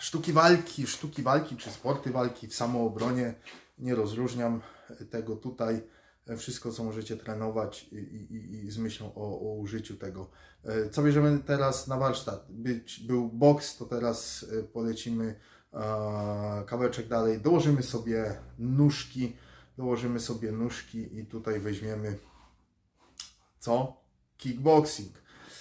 sztuki walki czy sporty walki w samoobronie. Nie rozróżniam tego tutaj. Wszystko, co możecie trenować i z myślą o użyciu tego. Co bierzemy teraz na warsztat? Był boks, to teraz polecimy kawałeczek dalej. Dołożymy sobie nóżki i tutaj weźmiemy co? Kickboxing.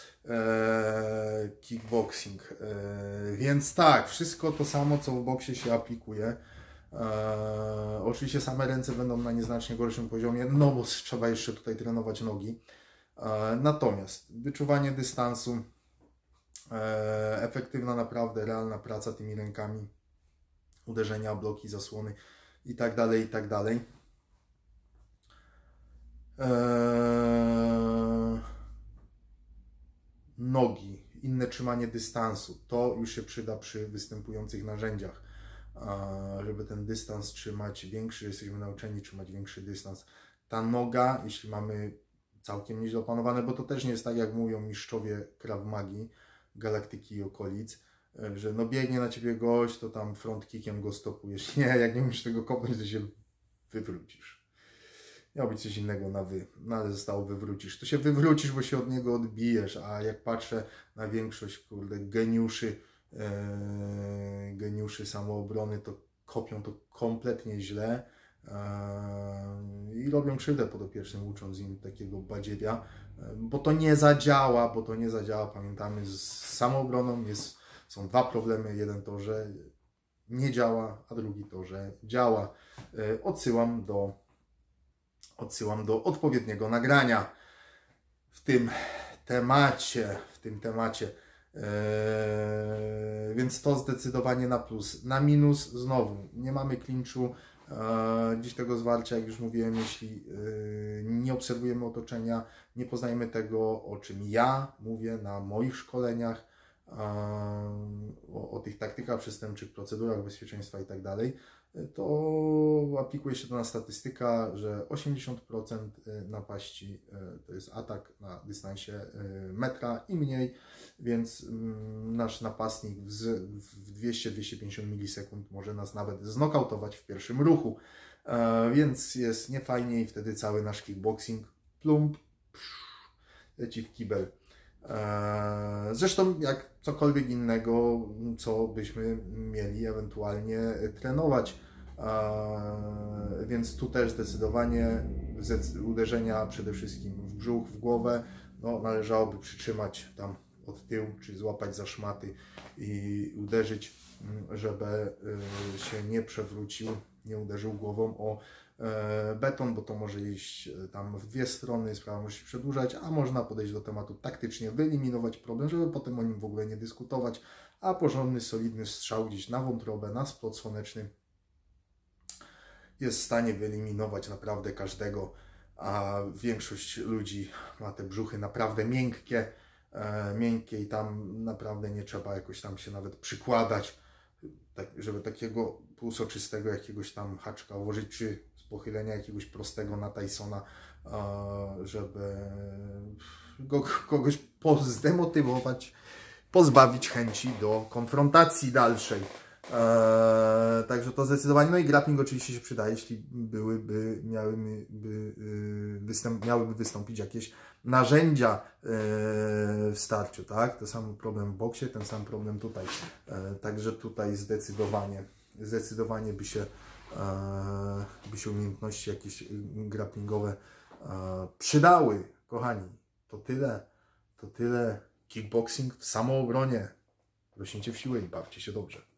Więc tak, wszystko to samo, co w boksie się aplikuje. Oczywiście same ręce będą na nieznacznie gorszym poziomie, no bo trzeba jeszcze tutaj trenować nogi. Natomiast wyczuwanie dystansu, efektywna, naprawdę realna praca tymi rękami, uderzenia, bloki, zasłony i tak dalej, i tak dalej. Nogi, inne trzymanie dystansu, to już się przyda przy występujących narzędziach, żeby ten dystans trzymać większy, jesteśmy nauczeni trzymać większy dystans. Ta noga, jeśli mamy całkiem nieźle opanowane, bo to też nie jest tak, jak mówią mistrzowie Krav Magi, Galaktyki i okolic, że no biegnie na ciebie gość, to tam front kickiem go stopujesz. Nie, jak nie umiesz tego kopnąć, to się wywrócisz. Miało być coś innego na no ale zostało wywrócisz. To się wywrócisz, bo się od niego odbijesz, a jak patrzę na większość, kurde, geniuszy samoobrony, to kopią to kompletnie źle i robią krzywdę podopiecznym, ucząc im takiego badziewia, bo to nie zadziała, Pamiętamy, z samoobroną są dwa problemy. Jeden to, że nie działa, a drugi to, że działa. Odsyłam do odpowiedniego nagrania w tym temacie. Więc to zdecydowanie na plus. Na minus znowu nie mamy klinczu. Dziś tego zwarcia, jak już mówiłem, jeśli nie obserwujemy otoczenia, nie poznajemy tego, o czym ja mówię na moich szkoleniach, o tych taktykach przestępczych, procedurach bezpieczeństwa i tak dalej, to aplikuje się to na statystyka, że 80% napaści to jest atak na dystansie metra i mniej, więc nasz napastnik w 200-250 milisekund może nas nawet znokautować w pierwszym ruchu, więc jest niefajnie i wtedy cały nasz kickboxing plump leci w kibel. Zresztą jak cokolwiek innego, co byśmy mieli ewentualnie trenować. Więc tu też zdecydowanie uderzenia przede wszystkim w brzuch, w głowę, no, należałoby przytrzymać tam od tyłu, czy złapać za szmaty i uderzyć, żeby się nie przewrócił, nie uderzył głową o beton, bo to może iść tam w dwie strony, sprawa może się przedłużać, a można podejść do tematu taktycznie, wyeliminować problem, żeby potem o nim w ogóle nie dyskutować, a porządny, solidny strzał gdzieś na wątrobę, na splot słoneczny jest w stanie wyeliminować naprawdę każdego, a większość ludzi ma te brzuchy naprawdę miękkie i tam naprawdę nie trzeba jakoś tam się nawet przykładać, tak, żeby takiego półsoczystego jakiegoś tam haczka ułożyć, czy z pochylenia jakiegoś prostego na Tysona, żeby kogoś zdemotywować, pozbawić chęci do konfrontacji dalszej. Także to zdecydowanie, no i grappling oczywiście się przyda, jeśli miałyby wystąpić jakieś narzędzia w starciu, tak? Ten sam problem w boksie, ten sam problem tutaj. Także tutaj zdecydowanie by się umiejętności jakieś grapplingowe przydały, kochani. To tyle. Kickboxing w samoobronie. Rośnijcie w siłę i bawcie się dobrze.